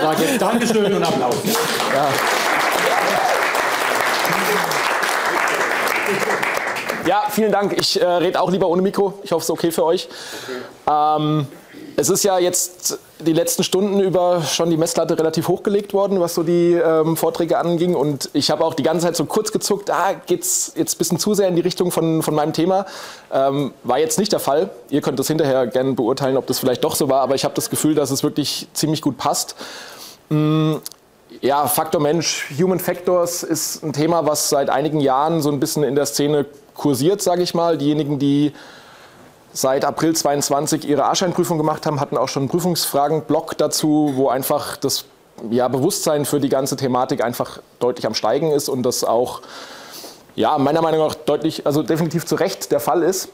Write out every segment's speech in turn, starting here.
Frage. Dankeschön und Applaus. Ja. Ja, vielen Dank. Ich rede auch lieber ohne Mikro. Ich hoffe, es ist okay für euch. Okay. Es ist ja jetzt die letzten Stunden über schon die Messlatte relativ hochgelegt worden, was so die Vorträge anging. Und ich habe auch die ganze Zeit so kurz gezuckt, geht's jetzt ein bisschen zu sehr in die Richtung von meinem Thema. War jetzt nicht der Fall. Ihr könnt das hinterher gerne beurteilen, ob das vielleicht doch so war. Aber ich habe das Gefühl, dass es wirklich ziemlich gut passt. Ja, Faktor Mensch, Human Factors ist ein Thema, was seit einigen Jahren so ein bisschen in der Szene kursiert, sage ich mal. Diejenigen, die seit April 22 ihre A-Schein-Prüfung gemacht haben, hatten auch schon einen Prüfungsfragen-Blog dazu, wo einfach das Bewusstsein für die ganze Thematik einfach deutlich am Steigen ist und das auch meiner Meinung nach definitiv zu Recht der Fall ist.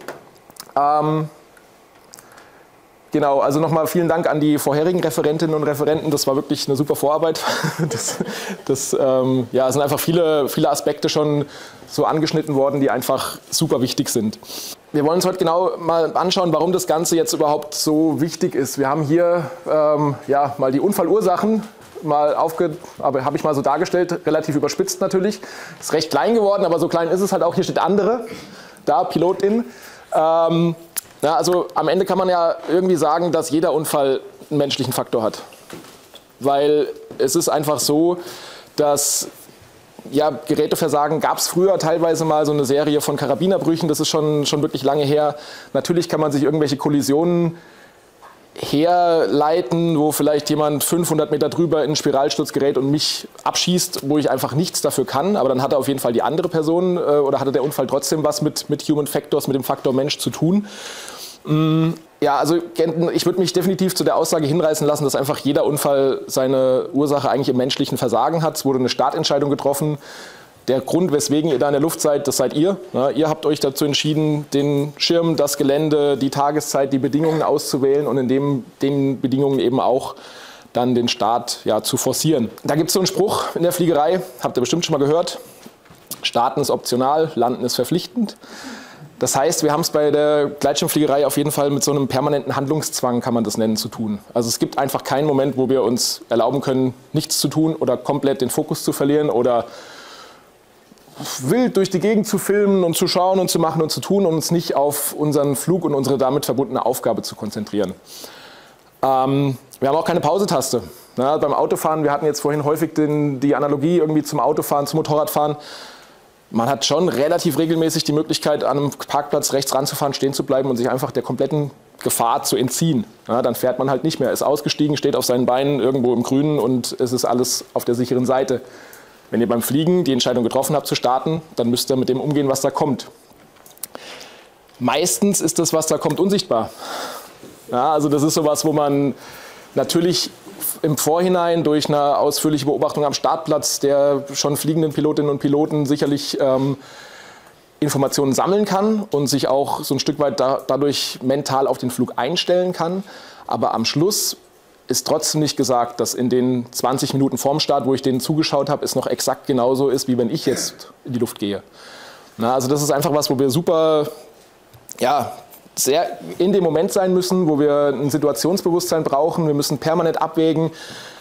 Genau, also nochmal vielen Dank an die vorherigen Referentinnen und Referenten. Das war wirklich eine super Vorarbeit. Es sind einfach viele Aspekte schon so angeschnitten worden, die einfach super wichtig sind. Wir wollen uns heute genau mal anschauen, warum das Ganze jetzt überhaupt so wichtig ist. Wir haben hier mal die Unfallursachen habe ich mal so dargestellt, relativ überspitzt natürlich. Ist recht klein geworden, aber so klein ist es halt auch. Hier steht andere, da Pilotin. Also am Ende kann man ja irgendwie sagen, dass jeder Unfall einen menschlichen Faktor hat. Weil es ist einfach so, dass Geräteversagen gab es früher teilweise mal so eine Serie von Karabinerbrüchen, das ist schon wirklich lange her. Natürlich kann man sich irgendwelche Kollisionen herleiten, wo vielleicht jemand 500 Meter drüber in einen Spiralsturz gerät und mich abschießt, wo ich einfach nichts dafür kann. Aber dann hat er auf jeden Fall die andere Person oder hatte der Unfall trotzdem was mit Human Factors, mit dem Faktor Mensch zu tun. Ja, also ich würde mich definitiv zu der Aussage hinreißen lassen, dass einfach jeder Unfall seine Ursache eigentlich im menschlichen Versagen hat. Es wurde eine Startentscheidung getroffen. Der Grund, weswegen ihr da in der Luft seid, das seid ihr. Ihr habt euch dazu entschieden, den Schirm, das Gelände, die Tageszeit, die Bedingungen auszuwählen und in den Bedingungen eben auch dann den Start zu forcieren. Da gibt es so einen Spruch in der Fliegerei, habt ihr bestimmt schon mal gehört. Starten ist optional, landen ist verpflichtend. Das heißt, wir haben es bei der Gleitschirmfliegerei auf jeden Fall mit so einem permanenten Handlungszwang, kann man das nennen, zu tun. Also es gibt einfach keinen Moment, wo wir uns erlauben können, nichts zu tun oder komplett den Fokus zu verlieren oder wild durch die Gegend zu filmen und zu schauen und zu machen und zu tun und uns nicht auf unseren Flug und unsere damit verbundene Aufgabe zu konzentrieren. Wir haben auch keine Pausetaste. Beim Autofahren, wir hatten jetzt vorhin häufig die Analogie irgendwie zum Autofahren, zum Motorradfahren. Man hat schon relativ regelmäßig die Möglichkeit, an einem Parkplatz rechts ranzufahren, stehen zu bleiben und sich einfach der kompletten Gefahr zu entziehen. Dann fährt man halt nicht mehr, ist ausgestiegen, steht auf seinen Beinen irgendwo im Grünen und es ist alles auf der sicheren Seite. Wenn ihr beim Fliegen die Entscheidung getroffen habt zu starten, dann müsst ihr mit dem umgehen, was da kommt. Meistens ist das, was da kommt, unsichtbar. Also das ist sowas, wo man natürlich im Vorhinein durch eine ausführliche Beobachtung am Startplatz der schon fliegenden Pilotinnen und Piloten sicherlich Informationen sammeln kann und sich auch so ein Stück weit dadurch mental auf den Flug einstellen kann. Aber am Schluss ist trotzdem nicht gesagt, dass in den 20 Minuten vorm Start, wo ich denen zugeschaut habe, es noch exakt genauso ist, wie wenn ich jetzt in die Luft gehe. Also das ist einfach was, wo wir super, sehr in dem Moment sein müssen, wo wir ein Situationsbewusstsein brauchen. Wir müssen permanent abwägen,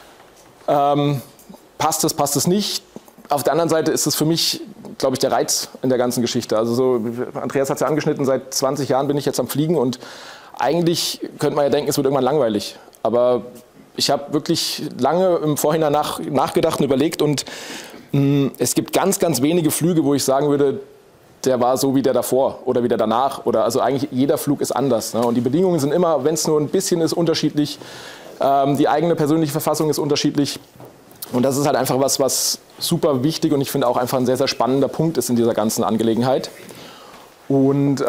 passt es nicht. Auf der anderen Seite ist es für mich, glaube ich, der Reiz in der ganzen Geschichte. Also so, Andreas hat es ja angeschnitten, seit 20 Jahren bin ich jetzt am Fliegen und eigentlich könnte man ja denken, es wird irgendwann langweilig. Aber ich habe wirklich lange im Vorhinein nachgedacht und überlegt und es gibt ganz, ganz wenige Flüge, wo ich sagen würde, der war so wie der davor oder wie der danach. Also eigentlich jeder Flug ist anders. Und die Bedingungen sind immer, wenn es nur ein bisschen ist, unterschiedlich. Die eigene persönliche Verfassung ist unterschiedlich. Und das ist halt einfach was super wichtig und ich finde auch einfach ein sehr, sehr spannender Punkt ist in dieser ganzen Angelegenheit. Und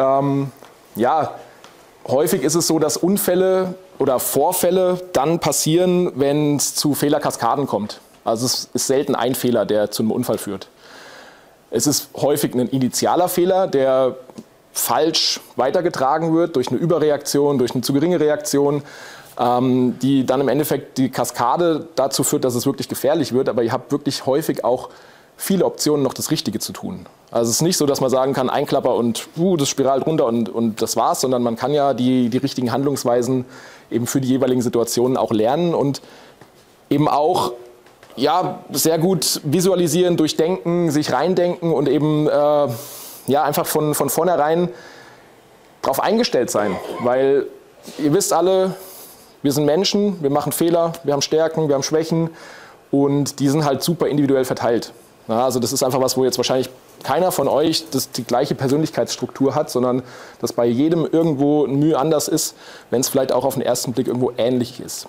häufig ist es so, dass Unfälle oder Vorfälle dann passieren, wenn es zu Fehlerkaskaden kommt. Also es ist selten ein Fehler, der zu einem Unfall führt. Es ist häufig ein initialer Fehler, der falsch weitergetragen wird durch eine Überreaktion, durch eine zu geringe Reaktion, die dann im Endeffekt die Kaskade dazu führt, dass es wirklich gefährlich wird. Aber ihr habt wirklich häufig auch viele Optionen, noch das Richtige zu tun. Also es ist nicht so, dass man sagen kann, ein Klapper und das spiralt runter und das war's, sondern man kann ja die richtigen Handlungsweisen eben für die jeweiligen Situationen auch lernen. Und eben auch ja, sehr gut visualisieren, durchdenken, sich reindenken und eben ja, einfach von vornherein darauf eingestellt sein. Weil ihr wisst alle, wir sind Menschen, wir machen Fehler, wir haben Stärken, wir haben Schwächen und die sind halt super individuell verteilt. Ja, also das ist einfach was, wo jetzt wahrscheinlich keiner von euch die gleiche Persönlichkeitsstruktur hat, sondern dass bei jedem irgendwo ein Mühe anders ist, wenn es vielleicht auch auf den ersten Blick irgendwo ähnlich ist.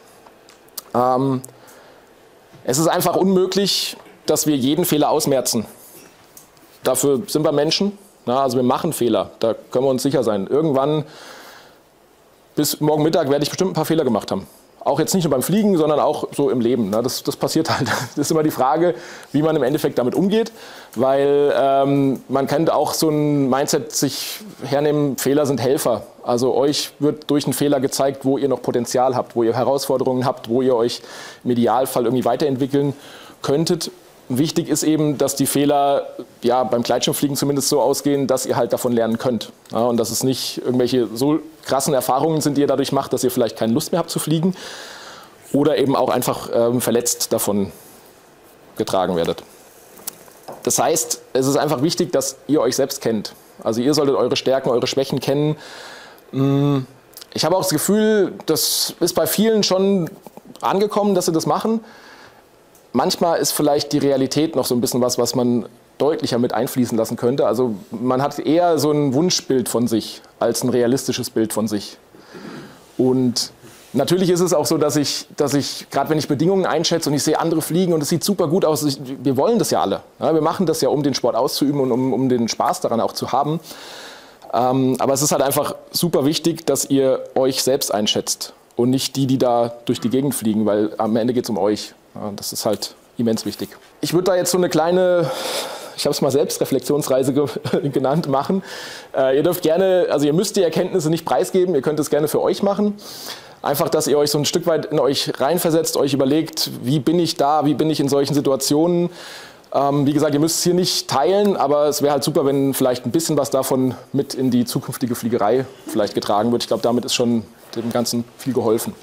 Es ist einfach unmöglich, dass wir jeden Fehler ausmerzen. Dafür sind wir Menschen, ja, also wir machen Fehler, da können wir uns sicher sein. Irgendwann, bis morgen Mittag, werde ich bestimmt ein paar Fehler gemacht haben. Auch jetzt nicht nur beim Fliegen, sondern auch so im Leben. Ne? Das passiert halt. Das ist immer die Frage, wie man im Endeffekt damit umgeht, weil man könnte auch so ein Mindset sich hernehmen, Fehler sind Helfer. Also euch wird durch einen Fehler gezeigt, wo ihr noch Potenzial habt, wo ihr Herausforderungen habt, wo ihr euch im Idealfall irgendwie weiterentwickeln könntet. Wichtig ist eben, dass die Fehler ja, beim Gleitschirmfliegen zumindest so ausgehen, dass ihr halt davon lernen könnt. Ja, und dass es nicht irgendwelche so krassen Erfahrungen sind, die ihr dadurch macht, dass ihr vielleicht keine Lust mehr habt zu fliegen oder eben auch einfach verletzt davon getragen werdet. Das heißt, es ist einfach wichtig, dass ihr euch selbst kennt. Also ihr solltet eure Stärken, eure Schwächen kennen. Ich habe auch das Gefühl, das ist bei vielen schon angekommen, dass sie das machen. Manchmal ist vielleicht die Realität noch so ein bisschen was man deutlicher mit einfließen lassen könnte. Also man hat eher so ein Wunschbild von sich als ein realistisches Bild von sich. Und natürlich ist es auch so, dass ich gerade wenn ich Bedingungen einschätze und ich sehe andere fliegen und es sieht super gut aus, wir wollen das ja alle. Ja, wir machen das ja, um den Sport auszuüben und um den Spaß daran auch zu haben. Aber es ist halt einfach super wichtig, dass ihr euch selbst einschätzt und nicht die da durch die Gegend fliegen, weil am Ende geht es um euch. Ja, das ist halt immens wichtig. Ich würde da jetzt so eine kleine, ich habe es mal Selbstreflexionsreise genannt, machen. Ihr dürft gerne, also ihr müsst die Erkenntnisse nicht preisgeben, ihr könnt es gerne für euch machen. Einfach, dass ihr euch so ein Stück weit in euch reinversetzt, euch überlegt, wie bin ich da, wie bin ich in solchen Situationen. Wie gesagt, ihr müsst es hier nicht teilen, aber es wäre halt super, wenn vielleicht ein bisschen was davon mit in die zukünftige Fliegerei vielleicht getragen wird. Ich glaube, damit ist schon dem Ganzen viel geholfen.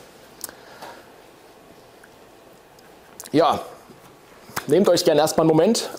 Ja, nehmt euch gerne erstmal einen Moment.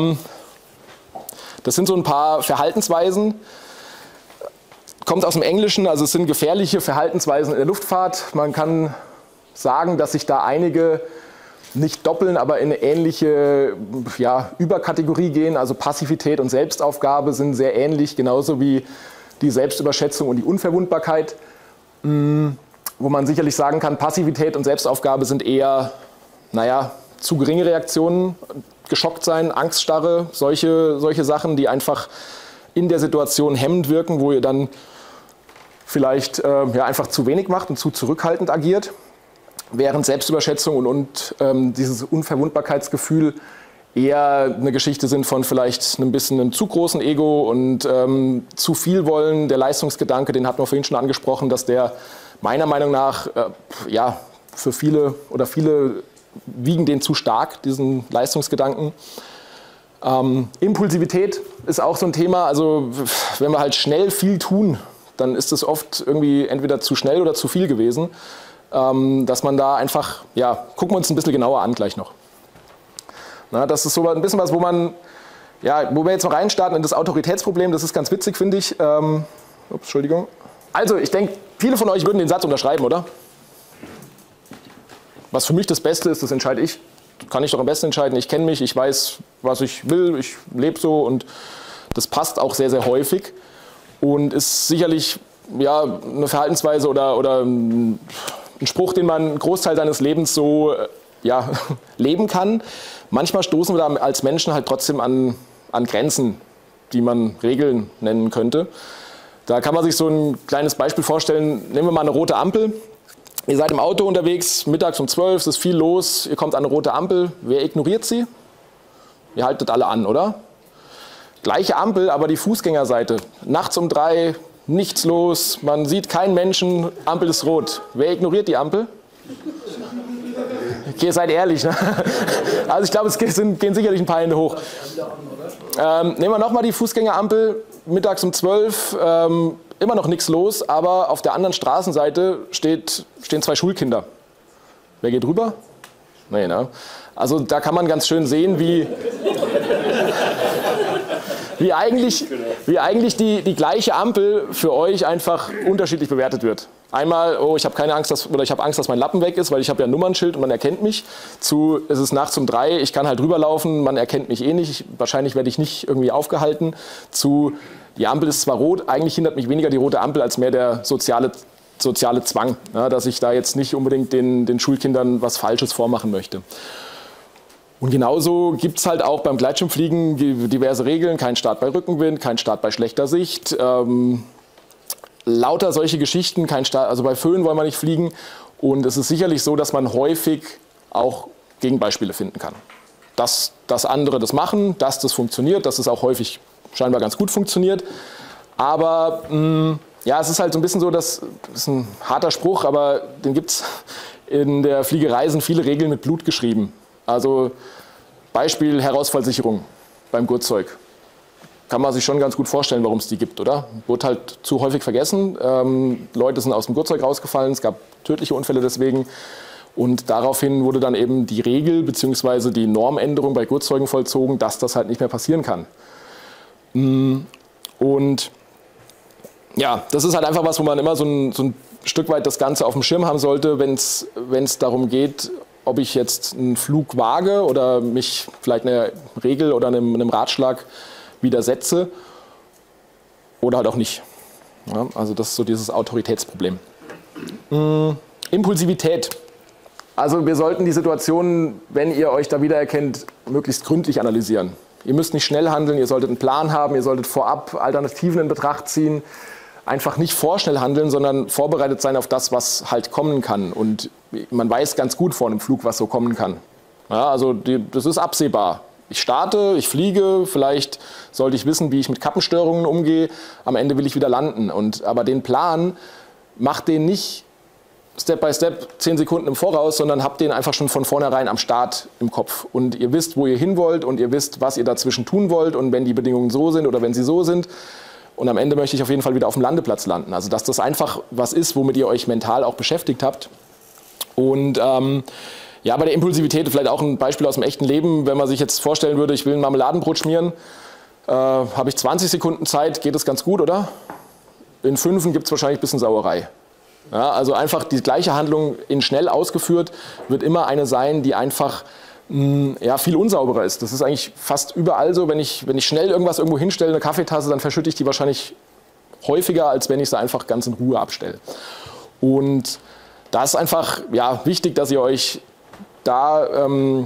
Das sind so ein paar Verhaltensweisen. Kommt aus dem Englischen, also es sind gefährliche Verhaltensweisen in der Luftfahrt. Man kann sagen, dass sich da einige nicht doppeln, aber in eine ähnliche ja, Überkategorie gehen. Also Passivität und Selbstaufgabe sind sehr ähnlich, genauso wie die Selbstüberschätzung und die Unverwundbarkeit. Wo man sicherlich sagen kann, Passivität und Selbstaufgabe sind eher, naja, zu geringe Reaktionen, geschockt sein, Angststarre, solche Sachen, die einfach in der Situation hemmend wirken, wo ihr dann vielleicht ja, einfach zu wenig macht und zu zurückhaltend agiert. Während Selbstüberschätzung und dieses Unverwundbarkeitsgefühl eher eine Geschichte sind von vielleicht ein bisschen einem zu großen Ego und zu viel wollen. Der Leistungsgedanke, den hatten wir vorhin schon angesprochen, dass der meiner Meinung nach ja, für viele oder viele wiegen den zu stark, diesen Leistungsgedanken. Impulsivität ist auch so ein Thema. Also wenn wir halt schnell viel tun, dann ist es oft irgendwie entweder zu schnell oder zu viel gewesen. Dass man da einfach, ja, gucken wir uns ein bisschen genauer an gleich noch. Na, das ist so ein bisschen was, wo man, ja, wo wir jetzt noch reinstarten in das Autoritätsproblem, das ist ganz witzig, finde ich. Entschuldigung. Also, ich denke, viele von euch würden den Satz unterschreiben, oder? Was für mich das Beste ist, das entscheide ich. Kann ich doch am besten entscheiden. Ich kenne mich, ich weiß, was ich will, ich lebe so und das passt auch sehr, sehr häufig und ist sicherlich ja, eine Verhaltensweise oder ein Spruch, den man einen Großteil seines Lebens so ja, leben kann. Manchmal stoßen wir da als Menschen halt trotzdem an Grenzen, die man Regeln nennen könnte. Da kann man sich so ein kleines Beispiel vorstellen. Nehmen wir mal eine rote Ampel. Ihr seid im Auto unterwegs, mittags um 12, es ist viel los, ihr kommt an eine rote Ampel. Wer ignoriert sie? Ihr haltet alle an, oder? Gleiche Ampel, aber die Fußgängerseite. Nachts um 3, nichts los, man sieht keinen Menschen, Ampel ist rot. Wer ignoriert die Ampel? Okay, seid ehrlich. Ne? Also ich glaube, es gehen sicherlich ein paar Hände hoch. Nehmen wir nochmal die Fußgängerampel, mittags um 12, immer noch nichts los, aber auf der anderen Straßenseite stehen 2 Schulkinder. Wer geht rüber? Nee, ne? Also da kann man ganz schön sehen, wie eigentlich die gleiche Ampel für euch einfach unterschiedlich bewertet wird. Einmal, oh, ich habe keine Angst, ich habe Angst, dass mein Lappen weg ist, weil ich habe ja ein Nummernschild und man erkennt mich. Zu, es ist nachts um 3, ich kann halt rüberlaufen, man erkennt mich eh nicht. Wahrscheinlich werde ich nicht irgendwie aufgehalten. Zu, die Ampel ist zwar rot, eigentlich hindert mich weniger die rote Ampel als mehr der soziale Zwang, ja, dass ich da jetzt nicht unbedingt den Schulkindern was Falsches vormachen möchte. Und genauso gibt es halt auch beim Gleitschirmfliegen diverse Regeln, kein Start bei Rückenwind, kein Start bei schlechter Sicht, lauter solche Geschichten, kein Start, also bei Föhn wollen wir nicht fliegen. Und es ist sicherlich so, dass man häufig auch Gegenbeispiele finden kann. Dass andere das machen, dass das funktioniert, dass es auch häufig scheinbar ganz gut funktioniert. Aber ja, es ist halt so ein bisschen so, das ist ein harter Spruch, aber den gibt es in der Fliegerei, sind viele Regeln mit Blut geschrieben. Also Beispiel Herausfallsicherung beim Gurtzeug. Kann man sich schon ganz gut vorstellen, warum es die gibt, oder? Wurde halt zu häufig vergessen. Leute sind aus dem Gurtzeug rausgefallen, es gab tödliche Unfälle deswegen. Und daraufhin wurde dann eben die Regel bzw. die Normänderung bei Gurtzeugen vollzogen, dass das halt nicht mehr passieren kann. Und ja, das ist halt einfach was, wo man immer so ein Stück weit das Ganze auf dem Schirm haben sollte, wenn es darum geht, ob ich jetzt einen Flug wage oder mich vielleicht einer Regel oder einem Ratschlag widersetze oder halt auch nicht. Ja, also das ist so dieses Autoritätsproblem. Impulsivität. Also wir sollten die Situation, wenn ihr euch da wiedererkennt, möglichst gründlich analysieren. Ihr müsst nicht schnell handeln, ihr solltet einen Plan haben, ihr solltet vorab Alternativen in Betracht ziehen. Einfach nicht vorschnell handeln, sondern vorbereitet sein auf das, was halt kommen kann. Und man weiß ganz gut vor einem Flug, was so kommen kann. Ja, also das ist absehbar. Ich starte, ich fliege, vielleicht sollte ich wissen, wie ich mit Kappenstörungen umgehe. Am Ende will ich wieder landen. Aber den Plan, macht den nicht Step by Step 10 Sekunden im Voraus, sondern habt den einfach schon von vornherein am Start im Kopf. Und ihr wisst, wo ihr hin wollt und ihr wisst, was ihr dazwischen tun wollt und wenn die Bedingungen so sind oder wenn sie so sind. Und am Ende möchte ich auf jeden Fall wieder auf dem Landeplatz landen. Also dass das einfach was ist, womit ihr euch mental auch beschäftigt habt. Und ja, bei der Impulsivität vielleicht auch ein Beispiel aus dem echten Leben. Wenn man sich jetzt vorstellen würde, ich will ein Marmeladenbrot schmieren, habe ich 20 Sekunden Zeit, geht das ganz gut, oder? In 5 gibt es wahrscheinlich ein bisschen Sauerei. Ja, also einfach die gleiche Handlung in schnell ausgeführt wird immer eine sein, die einfach ja, viel unsauberer ist. Das ist eigentlich fast überall so. Wenn ich schnell irgendwas irgendwo hinstelle, eine Kaffeetasse, dann verschütte ich die wahrscheinlich häufiger, als wenn ich sie einfach ganz in Ruhe abstelle. Und da ist einfach ja, wichtig, dass ihr euch da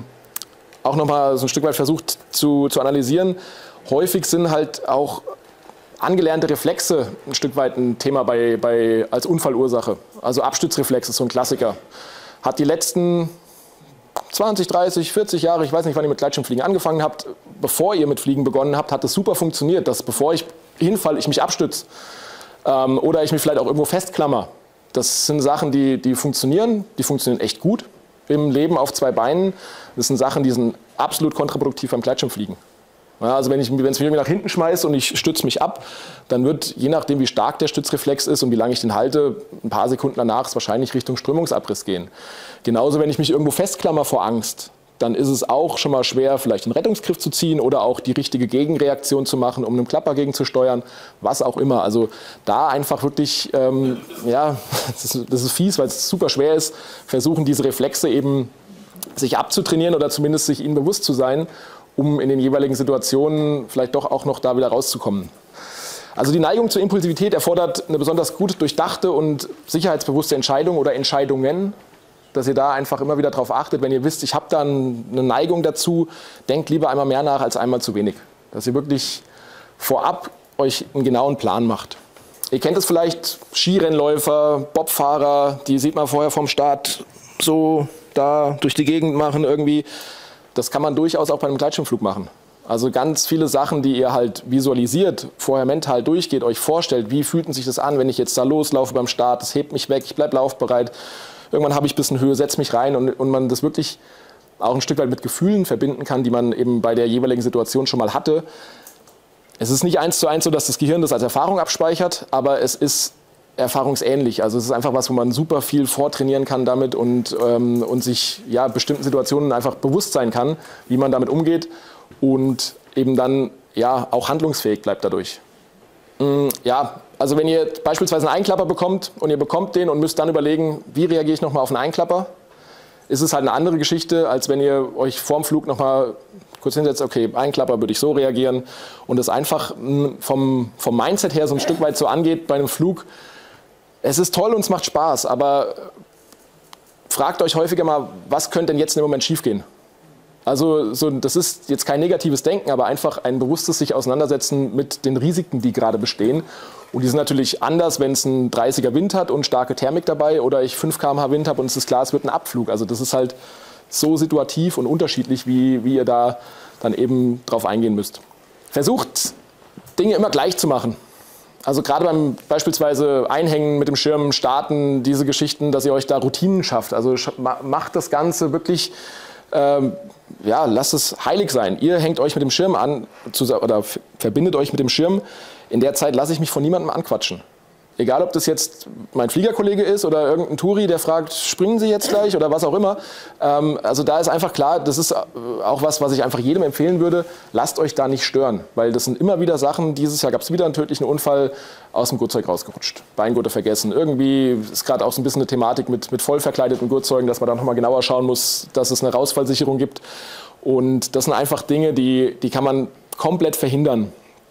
auch nochmal so ein Stück weit versucht zu analysieren. Häufig sind halt auch angelernte Reflexe ein Stück weit ein Thema als Unfallursache. Also Abstützreflex ist so ein Klassiker. Hat die letzten 20, 30, 40 Jahre, ich weiß nicht, wann ihr mit Gleitschirmfliegen angefangen habt, bevor ihr mit Fliegen begonnen habt, hat es super funktioniert, dass bevor ich hinfalle, ich mich abstütze oder ich mich vielleicht auch irgendwo festklammer. Das sind Sachen, die funktionieren echt gut im Leben auf 2 Beinen. Das sind Sachen, die sind absolut kontraproduktiv beim Gleitschirmfliegen. Ja, also wenn es mich irgendwie nach hinten schmeißt und ich stütze mich ab, dann wird, je nachdem wie stark der Stützreflex ist und wie lange ich den halte, ein paar Sekunden danach es wahrscheinlich Richtung Strömungsabriss gehen. Genauso, wenn ich mich irgendwo festklammer vor Angst, dann ist es auch schon mal schwer, vielleicht einen Rettungsgriff zu ziehen oder auch die richtige Gegenreaktion zu machen, um einen Klapper gegenzusteuern, was auch immer. Also da einfach wirklich, ja, das ist fies, weil es super schwer ist, versuchen diese Reflexe eben sich abzutrainieren oder zumindest sich ihnen bewusst zu sein, um in den jeweiligen Situationen vielleicht doch auch noch da wieder rauszukommen. Also die Neigung zur Impulsivität erfordert eine besonders gut durchdachte und sicherheitsbewusste Entscheidung oder Entscheidungen, dass ihr da einfach immer wieder darauf achtet, wenn ihr wisst, ich habe da eine Neigung dazu, denkt lieber einmal mehr nach als einmal zu wenig. Dass ihr wirklich vorab euch einen genauen Plan macht. Ihr kennt es vielleicht, Skirennläufer, Bobfahrer, die sieht man vorher vom Start so da durch die Gegend machen irgendwie. Das kann man durchaus auch bei einem Gleitschirmflug machen. Also ganz viele Sachen, die ihr halt visualisiert, vorher mental durchgeht, euch vorstellt, wie fühlt sich das an, wenn ich jetzt da loslaufe beim Start, das hebt mich weg, ich bleibe laufbereit. Irgendwann habe ich ein bisschen Höhe, setze mich rein und man das wirklich auch ein Stück weit mit Gefühlen verbinden kann, die man eben bei der jeweiligen Situation schon mal hatte. Es ist nicht 1:1 so, dass das Gehirn das als Erfahrung abspeichert, aber es ist erfahrungsähnlich. Also es ist einfach was, wo man super viel vortrainieren kann damit und sich ja, bestimmten Situationen einfach bewusst sein kann, wie man damit umgeht und eben dann ja, auch handlungsfähig bleibt dadurch. Ja, also wenn ihr beispielsweise einen Einklapper bekommt und ihr bekommt den und müsst dann überlegen, wie reagiere ich nochmal auf einen Einklapper, ist es halt eine andere Geschichte, als wenn ihr euch vorm Flug nochmal kurz hinsetzt, okay, Einklapper würde ich so reagieren und es einfach vom Mindset her so ein Stück weit so angeht bei einem Flug. Es ist toll und es macht Spaß, aber fragt euch häufiger mal, was könnte denn jetzt in dem Moment schiefgehen? Also das ist jetzt kein negatives Denken, aber einfach ein bewusstes sich auseinandersetzen mit den Risiken, die gerade bestehen. Und die sind natürlich anders, wenn es einen 30er Wind hat und starke Thermik dabei oder ich 5 km/h Wind habe und es ist klar, es wird ein Abflug. Also das ist halt so situativ und unterschiedlich, wie ihr da dann eben drauf eingehen müsst. Versucht, Dinge immer gleich zu machen. Also gerade beim beispielsweise Einhängen mit dem Schirm, Starten, diese Geschichten, dass ihr euch da Routinen schafft. Also macht das Ganze wirklich, ja, lasst es heilig sein. Ihr hängt euch mit dem Schirm an oder verbindet euch mit dem Schirm. In der Zeit lasse ich mich von niemandem anquatschen. Egal, ob das jetzt mein Fliegerkollege ist oder irgendein Touri, der fragt, springen Sie jetzt gleich oder was auch immer. Also da ist einfach klar, das ist auch was ich einfach jedem empfehlen würde, lasst euch da nicht stören. Weil das sind immer wieder Sachen, dieses Jahr gab es wieder einen tödlichen Unfall, aus dem Gurtzeug rausgerutscht, Beingurte vergessen. Irgendwie ist gerade auch so ein bisschen eine Thematik mit voll verkleideten Gurtzeugen, dass man da nochmal genauer schauen muss, dass es eine Rausfallsicherung gibt. Und das sind einfach Dinge, die kann man komplett verhindern.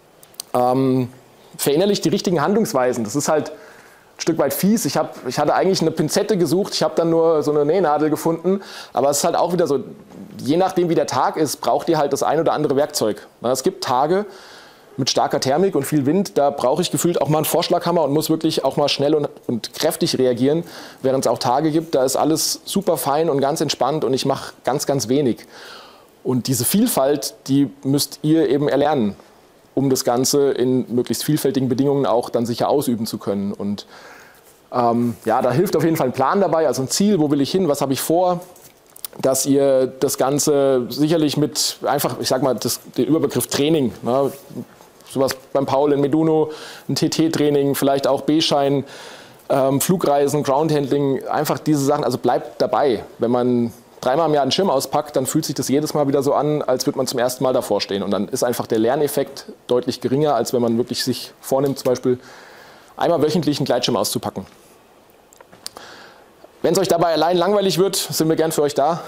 Verinnerlicht die richtigen Handlungsweisen. Das ist halt ein Stück weit fies. Ich hatte eigentlich eine Pinzette gesucht, ich habe dann nur so eine Nähnadel gefunden. Aber es ist halt auch wieder so, je nachdem wie der Tag ist, braucht ihr halt das ein oder andere Werkzeug. Es gibt Tage mit starker Thermik und viel Wind, da brauche ich gefühlt auch mal einen Vorschlaghammer und muss wirklich auch mal schnell und kräftig reagieren. Während es auch Tage gibt, da ist alles super fein und ganz entspannt und ich mache ganz, ganz wenig. Und diese Vielfalt, die müsst ihr eben erlernen, um das Ganze in möglichst vielfältigen Bedingungen auch dann sicher ausüben zu können. Und ja, da hilft auf jeden Fall ein Plan dabei, also ein Ziel, wo will ich hin, was habe ich vor, dass ihr das Ganze sicherlich mit einfach, ich sag mal, den Überbegriff Training, ne, sowas beim Paul in Meduno, ein TT-Training, vielleicht auch B-Schein, Flugreisen, Groundhandling, einfach diese Sachen, also bleibt dabei. Wenn man 3-mal im Jahr einen Schirm auspackt, dann fühlt sich das jedes Mal wieder so an, als würde man zum ersten Mal davor stehen. Und dann ist einfach der Lerneffekt deutlich geringer, als wenn man wirklich sich vornimmt, zum Beispiel einmal wöchentlich einen Gleitschirm auszupacken. Wenn es euch dabei allein langweilig wird, sind wir gern für euch da.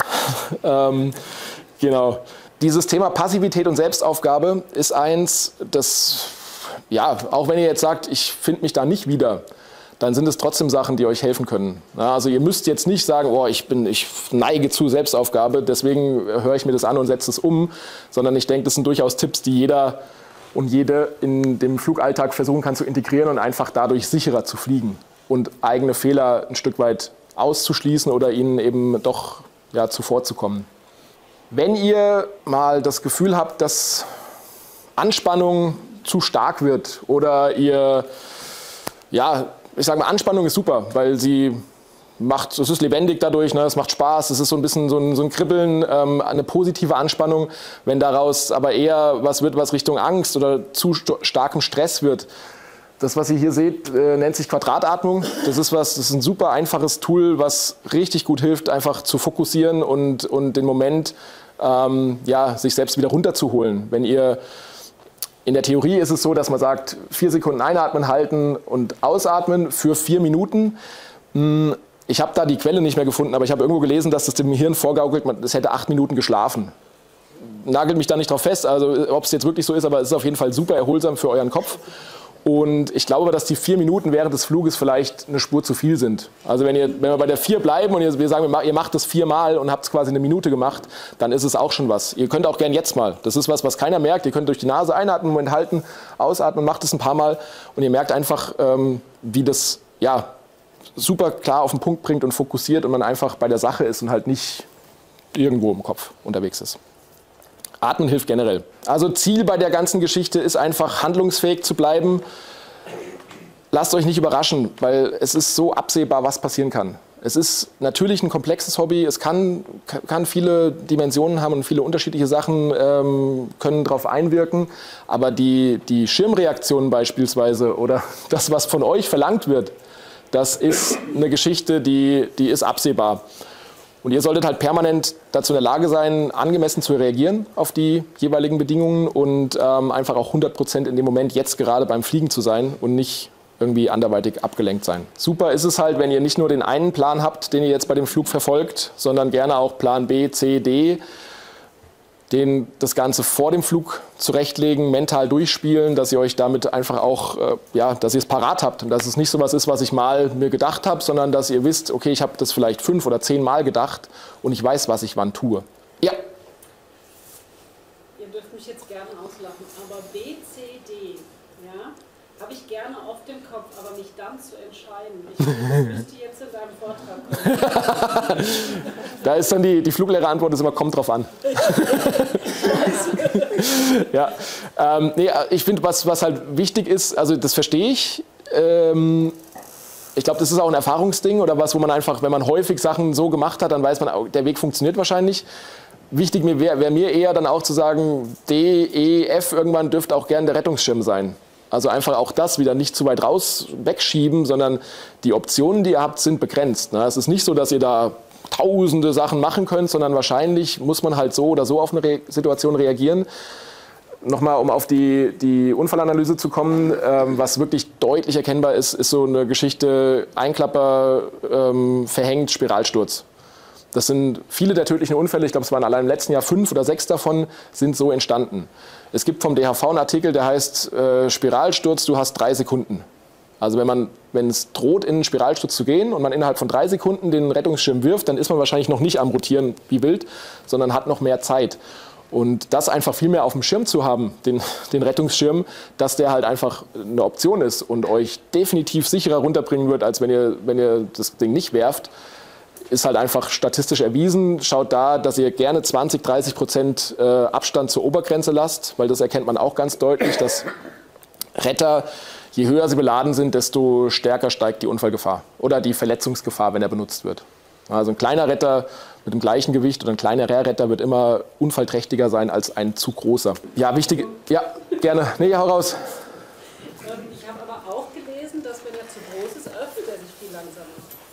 Genau. Dieses Thema Passivität und Selbstaufgabe ist eins, das, ja, auch wenn ihr jetzt sagt, ich finde mich da nicht wieder, dann sind es trotzdem Sachen, die euch helfen können. Ja, also ihr müsst jetzt nicht sagen, oh, ich neige zu Selbstaufgabe, deswegen höre ich mir das an und setze es um, sondern ich denke, das sind durchaus Tipps, die jeder und jede in dem Flugalltag versuchen kann zu integrieren und einfach dadurch sicherer zu fliegen und eigene Fehler ein Stück weit auszuschließen oder ihnen eben doch ja, zuvorzukommen. Wenn ihr mal das Gefühl habt, dass Anspannung zu stark wird oder ihr, ja, ich sage mal, Anspannung ist super, weil es ist lebendig dadurch, ne, es macht Spaß, es ist so ein bisschen so ein Kribbeln, eine positive Anspannung. Wenn daraus aber eher was wird, was Richtung Angst oder zu starkem Stress wird, das, was ihr hier seht, nennt sich Quadratatmung. Das ist ein super einfaches Tool, was richtig gut hilft, einfach zu fokussieren und den Moment ja, sich selbst wieder runterzuholen. Wenn ihr in der Theorie ist es so, dass man sagt, 4 Sekunden einatmen, halten und ausatmen für 4 Minuten. Ich habe da die Quelle nicht mehr gefunden, aber ich habe irgendwo gelesen, dass das dem Hirn vorgaukelt, es hätte 8 Minuten geschlafen. Nagelt mich da nicht drauf fest, also ob es jetzt wirklich so ist, aber es ist auf jeden Fall super erholsam für euren Kopf. Und ich glaube, dass die 4 Minuten während des Fluges vielleicht eine Spur zu viel sind. Also wenn wir bei der 4 bleiben und wir sagen, ihr macht das 4-mal und habt es quasi eine Minute gemacht, dann ist es auch schon was. Ihr könnt auch gern jetzt mal. Das ist was keiner merkt. Ihr könnt durch die Nase einatmen, Moment halten, ausatmen, macht es ein paar Mal und ihr merkt einfach, wie das ja, super klar auf den Punkt bringt und fokussiert und man einfach bei der Sache ist und halt nicht irgendwo im Kopf unterwegs ist. Atmen hilft generell. Also Ziel bei der ganzen Geschichte ist einfach, handlungsfähig zu bleiben. Lasst euch nicht überraschen, weil es ist so absehbar, was passieren kann. Es ist natürlich ein komplexes Hobby, es kann viele Dimensionen haben und viele unterschiedliche Sachen können darauf einwirken. Aber die Schirmreaktionen beispielsweise oder das, was von euch verlangt wird, das ist eine Geschichte, die ist absehbar. Und ihr solltet halt permanent dazu in der Lage sein, angemessen zu reagieren auf die jeweiligen Bedingungen und einfach auch 100% in dem Moment jetzt gerade beim Fliegen zu sein und nicht irgendwie anderweitig abgelenkt sein. Super ist es halt, wenn ihr nicht nur den einen Plan habt, den ihr jetzt bei dem Flug verfolgt, sondern gerne auch Plan B, C, D, das Ganze vor dem Flug zurechtlegen, mental durchspielen, dass ihr euch damit einfach auch, dass ihr es parat habt und dass es nicht so was ist, was ich mal mir gedacht habe, sondern dass ihr wisst, okay, ich habe das vielleicht 5 oder 10 Mal gedacht und ich weiß, was ich wann tue. Ja. Ihr dürft mich jetzt gerne auslachen, aber B, C, D, ja, habe ich gerne auf dem Kopf, aber mich dann zu entscheiden. Ich müsste jetzt in deinem Vortrag kommen. Da ist dann die Fluglehrerantwort ist immer, kommt drauf an. Ja, nee, ich finde, was halt wichtig ist, also das verstehe ich. Ich glaube, das ist auch ein Erfahrungsding oder was, wo man einfach, wenn man häufig Sachen so gemacht hat, dann weiß man, der Weg funktioniert wahrscheinlich. Wichtig wäre mir eher dann auch zu sagen, D, E, F irgendwann dürfte auch gern der Rettungsschirm sein. Also einfach auch das wieder nicht zu weit raus wegschieben, sondern die Optionen, die ihr habt, sind begrenzt. Es ist nicht so, dass ihr da tausende Sachen machen könnt, sondern wahrscheinlich muss man halt so oder so auf eine Situation reagieren. Nochmal, um auf die Unfallanalyse zu kommen, was wirklich deutlich erkennbar ist, ist so eine Geschichte, Einklapper, verhängt, Spiralsturz. Das sind viele der tödlichen Unfälle, ich glaube, es waren allein im letzten Jahr 5 oder 6 davon, sind so entstanden. Es gibt vom DHV einen Artikel, der heißt Spiralsturz, du hast 3 Sekunden. Also wenn es droht, in einen Spiralsturz zu gehen und man innerhalb von 3 Sekunden den Rettungsschirm wirft, dann ist man wahrscheinlich noch nicht am Rotieren wie wild, sondern hat noch mehr Zeit. Und das einfach viel mehr auf dem Schirm zu haben, den Rettungsschirm, dass der halt einfach eine Option ist und euch definitiv sicherer runterbringen wird, als wenn ihr das Ding nicht werft, ist halt einfach statistisch erwiesen. Schaut da, dass ihr gerne 20–30% Abstand zur Obergrenze lasst, weil das erkennt man auch ganz deutlich, dass Retter, je höher sie beladen sind, desto stärker steigt die Unfallgefahr oder die Verletzungsgefahr, wenn er benutzt wird. Also ein kleiner Retter mit dem gleichen Gewicht oder ein kleinerer Retter wird immer unfallträchtiger sein als ein zu großer. Ja, wichtig. Ja, gerne. Nee, hau raus. Ich habe aber auch gelesen, dass wenn er zu groß ist, öffnet er sich viel langsamer.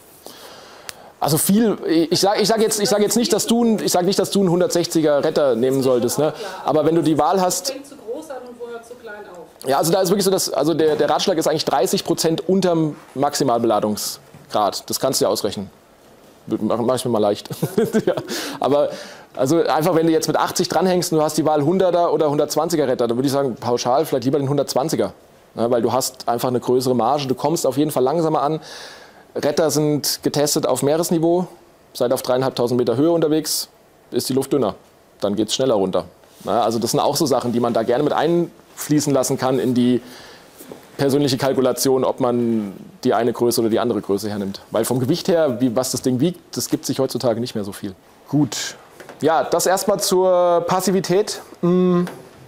Also viel, ich sag jetzt nicht, dass du einen 160er Retter nehmen solltest, ne? Aber wenn du die Wahl hast. Fängt zu groß an und wo hört zu klein auf? Ja, also da ist wirklich so, also der Ratschlag ist eigentlich 30% unterm Maximalbeladungsgrad. Das kannst du ja ausrechnen. Mach ich mir mal leicht. Ja. Aber also einfach, wenn du jetzt mit 80 dranhängst und du hast die Wahl 100er oder 120er Retter, dann würde ich sagen, pauschal vielleicht lieber den 120er. Ja, weil du hast einfach eine größere Marge, du kommst auf jeden Fall langsamer an. Retter sind getestet auf Meeresniveau, seid auf 3.500 Meter Höhe unterwegs, ist die Luft dünner, dann geht es schneller runter. Ja, also das sind auch so Sachen, die man da gerne mit einfließen lassen kann in die persönliche Kalkulation, ob man die eine Größe oder die andere Größe hernimmt. Weil vom Gewicht her, was das Ding wiegt, das gibt sich heutzutage nicht mehr so viel. Gut, ja, das erstmal zur Passivität. Kommen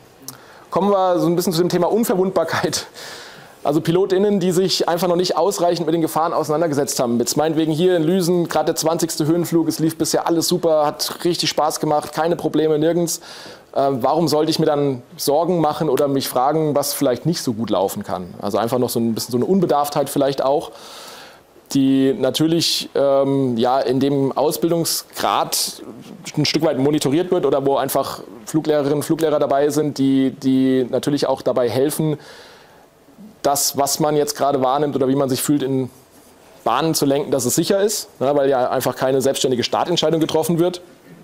wir so ein bisschen zu dem Thema Unverwundbarkeit. Also PilotInnen, die sich einfach noch nicht ausreichend mit den Gefahren auseinandergesetzt haben. Jetzt meinetwegen hier in Lüsen, gerade der 20. Höhenflug, es lief bisher alles super, hat richtig Spaß gemacht, keine Probleme nirgends. Warum sollte ich mir dann Sorgen machen oder mich fragen, was vielleicht nicht so gut laufen kann? Also einfach noch so ein bisschen so eine Unbedarftheit vielleicht auch, die natürlich in dem Ausbildungsgrad ein Stück weit monitoriert wird oder wo einfach Fluglehrerinnen und Fluglehrer dabei sind, die natürlich auch dabei helfen, das, was man jetzt gerade wahrnimmt oder wie man sich fühlt, in Bahnen zu lenken, dass es sicher ist, weil ja einfach keine selbstständige Startentscheidung getroffen wird.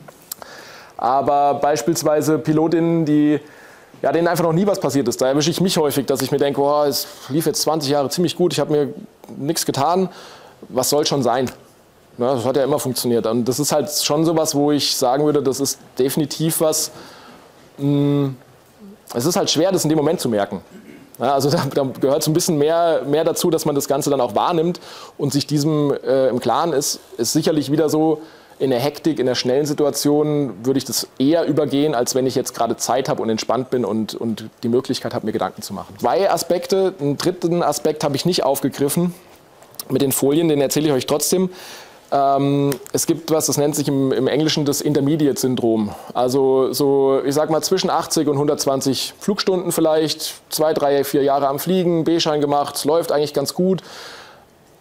Aber beispielsweise PilotInnen, denen einfach noch nie was passiert ist, da erwische ich mich häufig, dass ich mir denke, oh, es lief jetzt 20 Jahre ziemlich gut, ich habe mir nichts getan, was soll schon sein? Das hat ja immer funktioniert. Und das ist halt schon sowas, wo ich sagen würde, das ist definitiv was, es ist halt schwer, das in dem Moment zu merken. Ja, also da gehört so ein bisschen mehr dazu, dass man das Ganze dann auch wahrnimmt und sich diesem im Klaren ist. Ist sicherlich wieder so, in der Hektik, in der schnellen Situation würde ich das eher übergehen, als wenn ich jetzt gerade Zeit habe und entspannt bin und die Möglichkeit habe, mir Gedanken zu machen. 2 Aspekte, einen dritten Aspekt habe ich nicht aufgegriffen mit den Folien, den erzähle ich euch trotzdem. Es gibt was, das nennt sich im Englischen das Intermediate-Syndrom. Also so, ich sag mal, zwischen 80 und 120 Flugstunden vielleicht, 2, 3, 4 Jahre am Fliegen, B-Schein gemacht, läuft eigentlich ganz gut.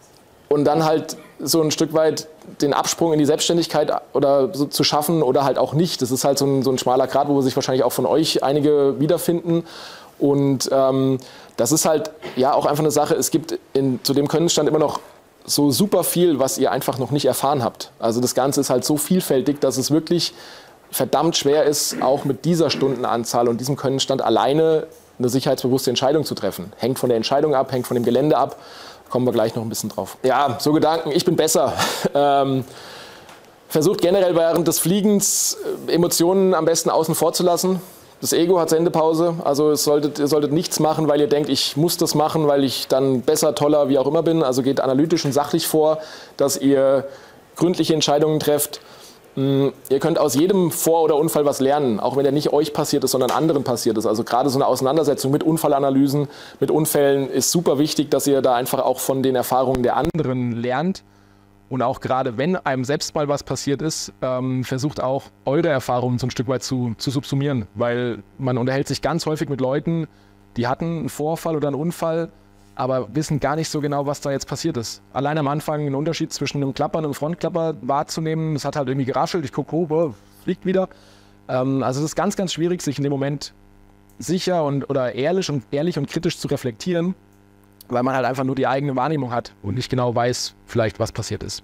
und dann halt so ein Stück weit den Absprung in die Selbstständigkeit oder so zu schaffen oder halt auch nicht. Das ist halt so ein schmaler Grat, wo sich wahrscheinlich auch von euch einige wiederfinden. Und das ist halt ja auch einfach eine Sache, es gibt zu dem Könnenstand immer noch so super viel, was ihr einfach noch nicht erfahren habt. Also das Ganze ist halt so vielfältig, dass es wirklich verdammt schwer ist, auch mit dieser Stundenanzahl und diesem Könnenstand alleine eine sicherheitsbewusste Entscheidung zu treffen. Hängt von der Entscheidung ab, hängt von dem Gelände ab. Kommen wir gleich noch ein bisschen drauf. Ja, so Gedanken, ich bin besser. Versucht generell während des Fliegens Emotionen am besten außen vor zu lassen. Das Ego hat Sendepause, also ihr solltet nichts machen, weil ihr denkt, ich muss das machen, weil ich dann besser, toller, wie auch immer bin. Also geht analytisch und sachlich vor, dass ihr gründliche Entscheidungen trefft. Ihr könnt aus jedem Vor- oder Unfall was lernen, auch wenn der nicht euch passiert ist, sondern anderen passiert ist. Also gerade so eine Auseinandersetzung mit Unfallanalysen, mit Unfällen ist super wichtig, dass ihr da einfach auch von den Erfahrungen der anderen lernt. Und auch gerade wenn einem selbst mal was passiert ist, versucht auch eure Erfahrungen so ein Stück weit zu subsumieren. Weil man unterhält sich ganz häufig mit Leuten, die hatten einen Vorfall oder einen Unfall, aber wissen gar nicht so genau, was da jetzt passiert ist. Allein am Anfang einen Unterschied zwischen einem Klapper und einem Frontklapper wahrzunehmen, es hat halt irgendwie geraschelt, ich gucke hoch, fliegt wieder. Also es ist ganz, ganz schwierig, sich in dem Moment sicher oder ehrlich und kritisch zu reflektieren, weil man halt einfach nur die eigene Wahrnehmung hat und nicht genau weiß, vielleicht was passiert ist.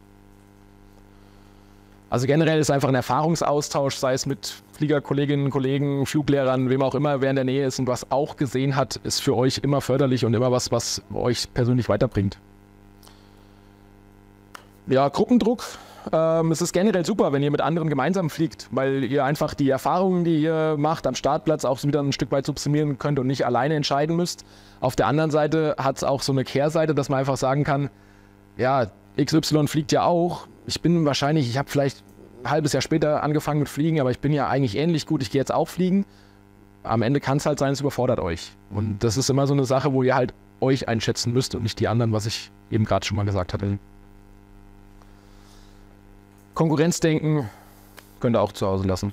Also generell ist einfach ein Erfahrungsaustausch, sei es mit Fliegerkolleginnen, Kollegen, Fluglehrern, wem auch immer, wer in der Nähe ist und was auch gesehen hat, ist für euch immer förderlich und immer was euch persönlich weiterbringt. Ja, Gruppendruck. Es ist generell super, wenn ihr mit anderen gemeinsam fliegt, weil ihr einfach die Erfahrungen, die ihr macht am Startplatz, auch wieder ein Stück weit subsumieren könnt und nicht alleine entscheiden müsst. Auf der anderen Seite hat es auch so eine Kehrseite, dass man einfach sagen kann, ja, XY fliegt ja auch. Ich habe vielleicht ein halbes Jahr später angefangen mit Fliegen, aber ich bin ja eigentlich ähnlich gut, ich gehe jetzt auch fliegen. Am Ende kann es halt sein, es überfordert euch. Und das ist immer so eine Sache, wo ihr halt euch einschätzen müsst und nicht die anderen, was ich eben gerade schon mal gesagt hatte. Konkurrenzdenken könnt ihr auch zu Hause lassen.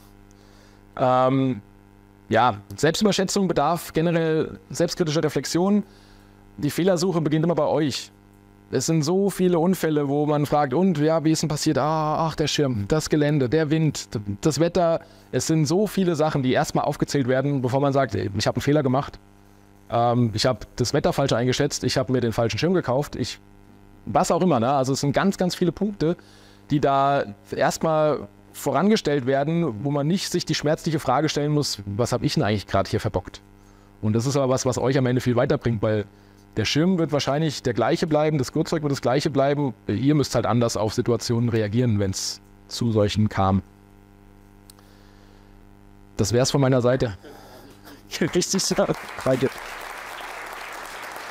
Ja, Selbstüberschätzung bedarf generell selbstkritischer Reflexion. Die Fehlersuche beginnt immer bei euch. Es sind so viele Unfälle, wo man fragt, und ja, wie ist denn passiert? Ach, der Schirm, das Gelände, der Wind, das Wetter. Es sind so viele Sachen, die erstmal aufgezählt werden, bevor man sagt, ich habe einen Fehler gemacht. Ich habe das Wetter falsch eingeschätzt, ich habe mir den falschen Schirm gekauft, was auch immer. Ne? Also es sind ganz, ganz viele Punkte, die da erstmal vorangestellt werden, wo man nicht sich die schmerzliche Frage stellen muss, was habe ich denn eigentlich gerade hier verbockt? Und das ist aber was euch am Ende viel weiterbringt, weil der Schirm wird wahrscheinlich der gleiche bleiben, das Gurtzeug wird das gleiche bleiben. Ihr müsst halt anders auf Situationen reagieren, wenn es zu solchen kam. Das wäre es von meiner Seite. Richtig, danke.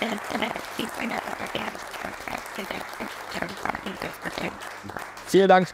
Vielen Dank.